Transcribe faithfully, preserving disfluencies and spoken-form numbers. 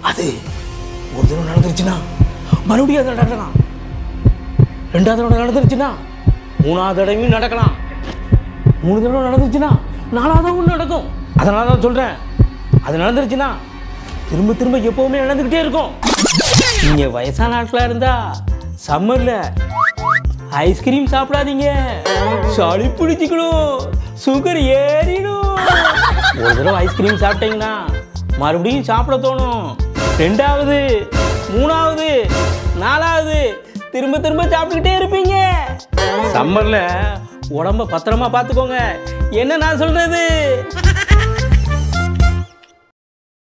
அது ஒரு தடவை நடந்துருச்சுன்னா மறுபடியும் அது நடக்கலாம். ரெண்டாவது தடவை நடந்துருச்சுன்னா மூணாவது தடவையும் நடக்கலாம். மூணு தடவை நடந்துருச்சுன்னா நாலாவது ஒன்று நடக்கும். அதனால தான் சொல்கிறேன், அது நடந்துருச்சுன்னா திரும்ப திரும்ப எப்போவுமே நடந்துக்கிட்டே இருக்கும். நீங்கள் வயசான ஆட்களாக இருந்தா சம்மரில் ஐஸ்கிரீம் சாப்பிடாதீங்க, சளி பிடிச்சிக்கணும், சுகர் ஏறிடும். ஒரு தடவை ஐஸ்கிரீம் சாப்பிட்டீங்கன்னா மறுபடியும் சாப்பிட தோணும். ரெண்டாவது, மூணாவது, நாலாவது திரும்ப திரும்ப சாப்பிட்டுக்கிட்டே இருப்பீங்க. சம்மர்ல உடம்ப பத்திரமா பார்த்துக்கோங்க. என்ன நான் சொல்றது?